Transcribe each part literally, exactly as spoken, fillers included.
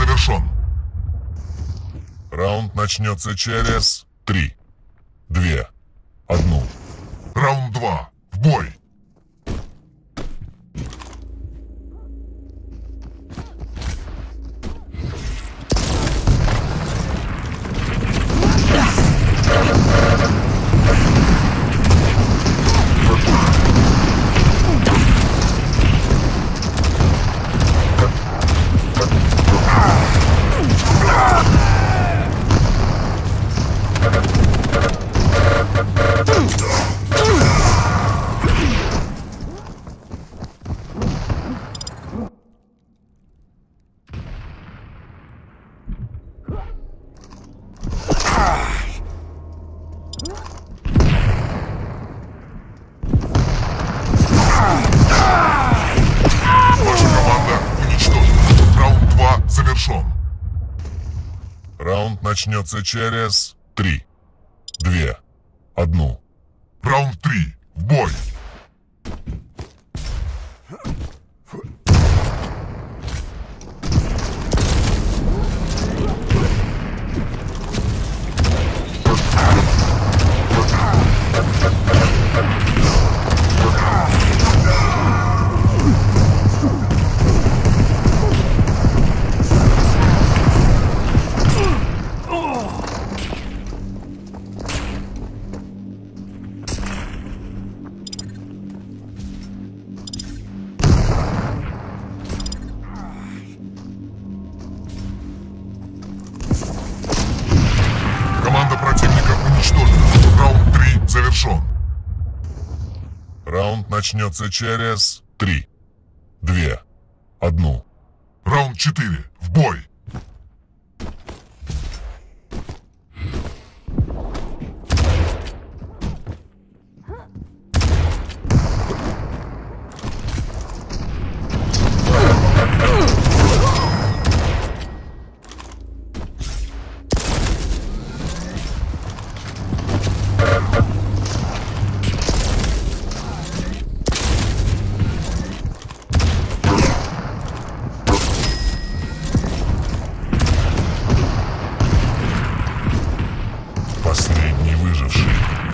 завершен. Раунд начнется через три, две, одну. Раунд два. В бой! Раунд начнется через три, две, одну. Раунд три. В бой! Завершен. Раунд начнется через три, две, одну. Раунд четыре. В бой! Последний выживший.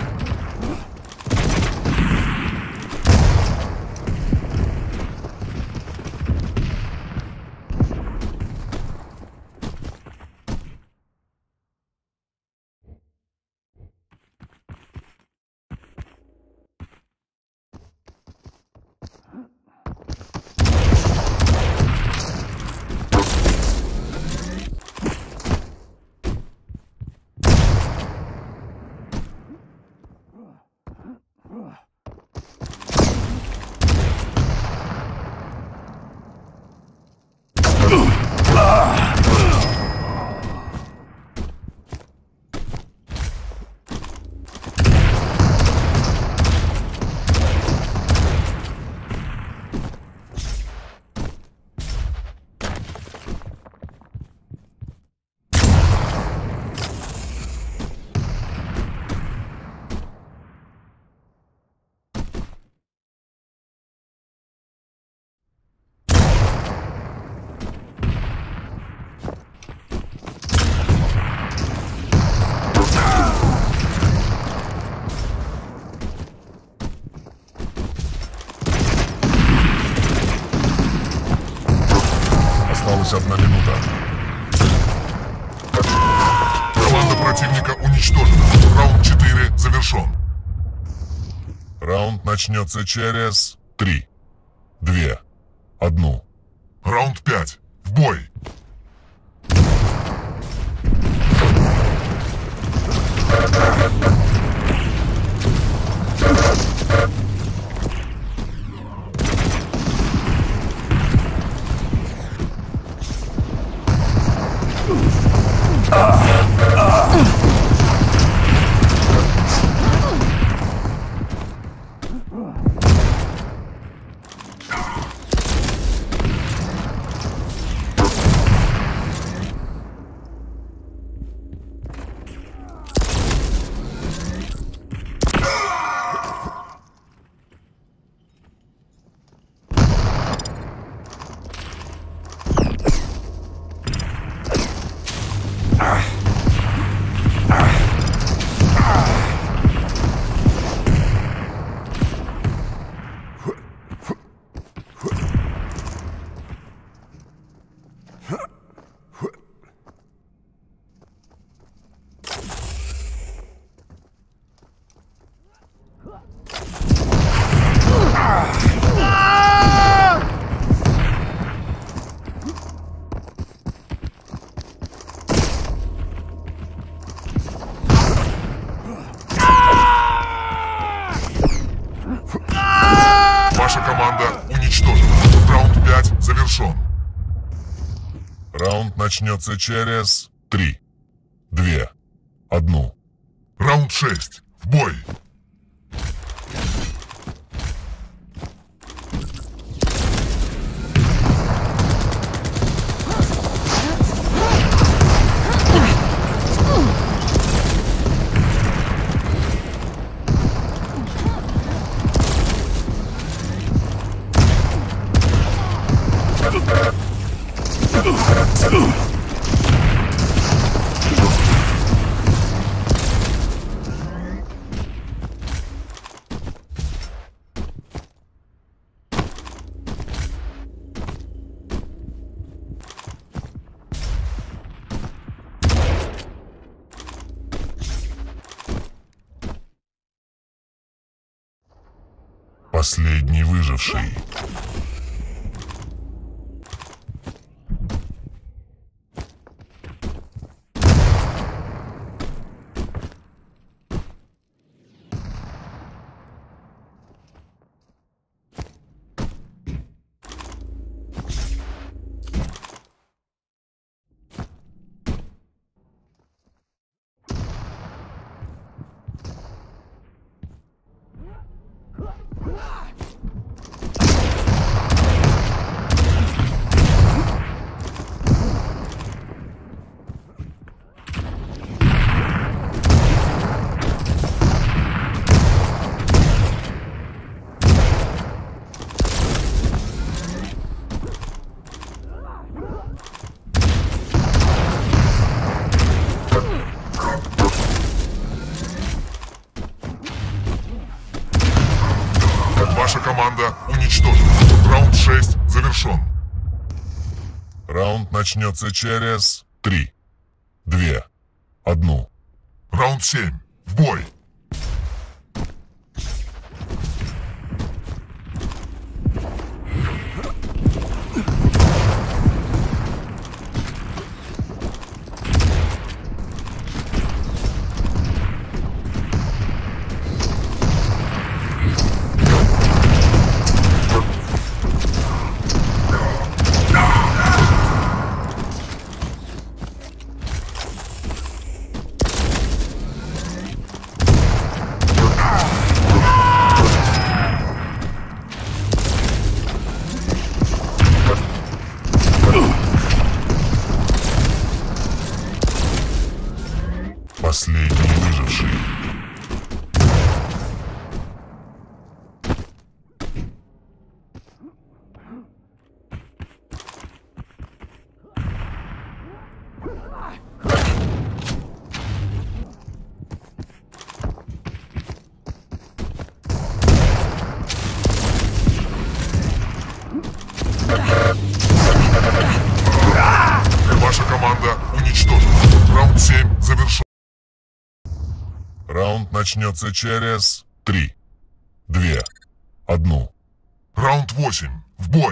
Осталась одна минута. Команда противника уничтожена. Раунд четыре завершен. Раунд начнется через три, две, одну. Раунд пять. В бой! Раунд начнется через три, две, одну. Раунд шесть. В бой! Последний выживший. Ваша команда уничтожена. Раунд шесть завершен. Раунд начнется через три, две, одну. Раунд семь. В бой! Последний выживший. Ваша команда уничтожена. Раунд семь завершен. Раунд начнется через три, две, одну. Раунд восемь. В бой!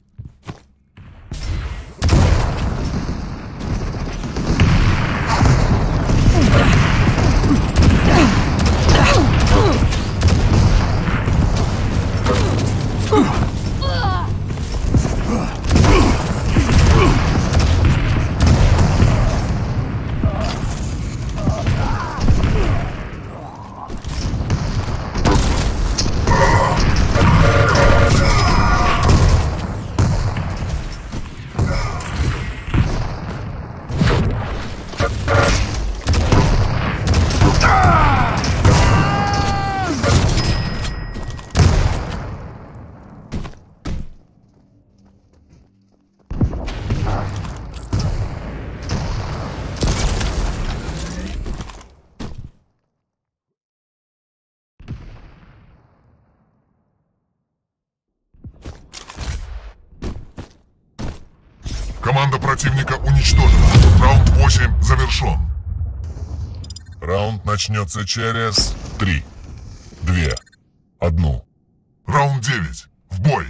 Команда противника уничтожена. Раунд восемь завершен. Раунд начнется через три, две, одну. Раунд девять. В бой!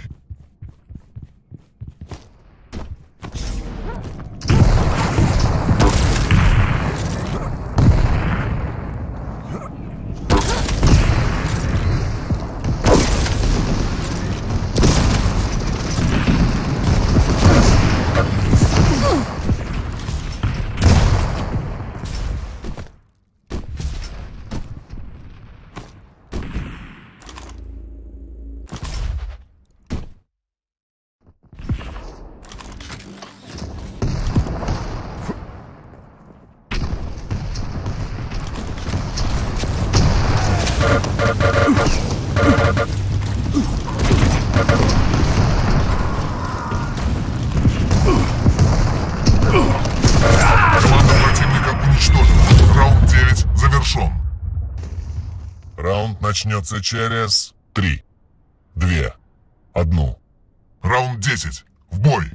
Раунд начнется через три, две, одну. Раунд десять. В бой!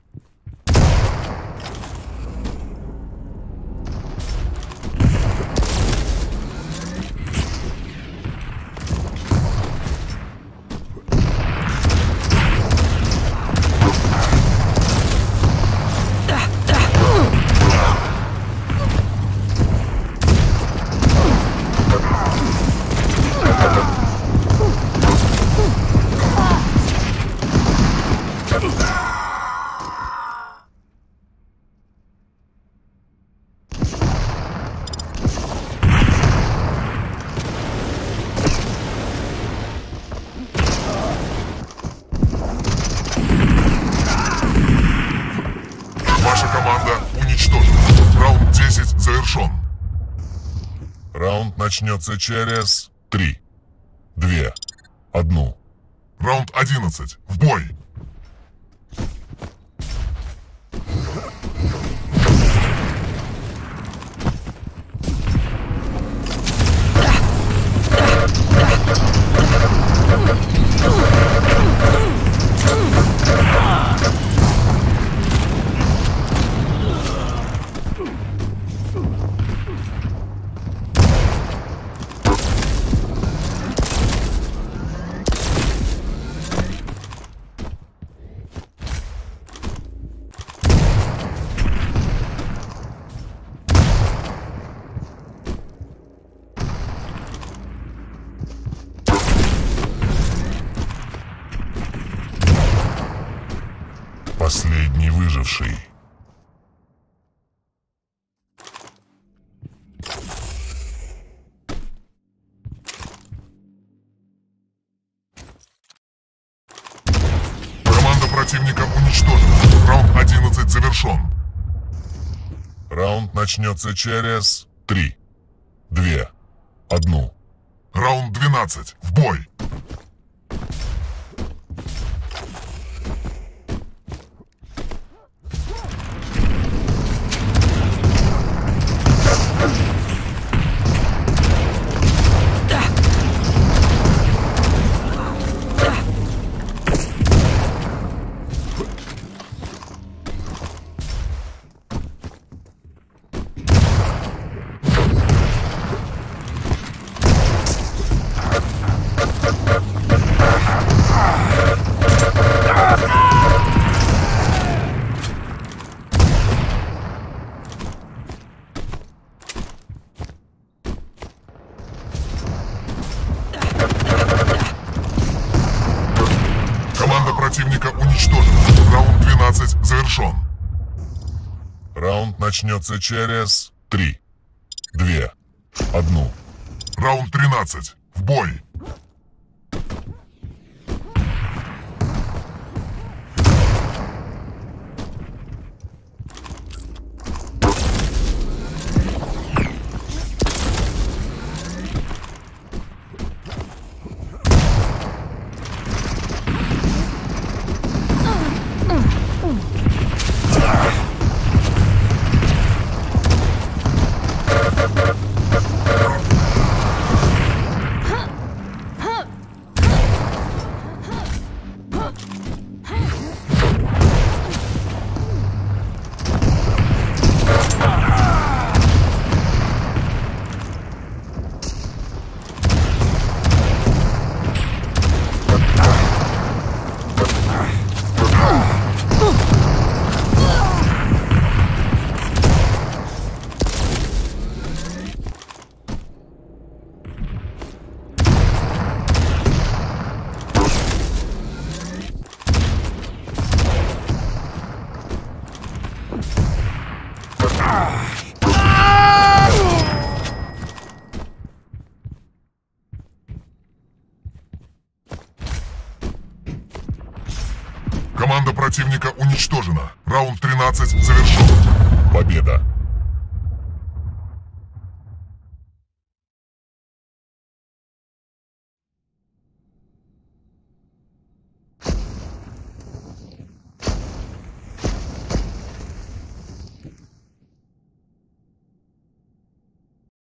Ваша команда уничтожена. Раунд десять завершен. Раунд начнется через три, две, одну. Раунд одиннадцать. В бой! Последний выживший. Команда противника уничтожена. Раунд одиннадцать завершен. Раунд начнется через три, две, одну. Раунд двенадцать. В бой! Команда противника уничтожена. Раунд двенадцать завершен. Раунд начнется через три, две, одну. Раунд тринадцать. В бой! Команда противника уничтожена. Раунд тринадцать завершен. Победа.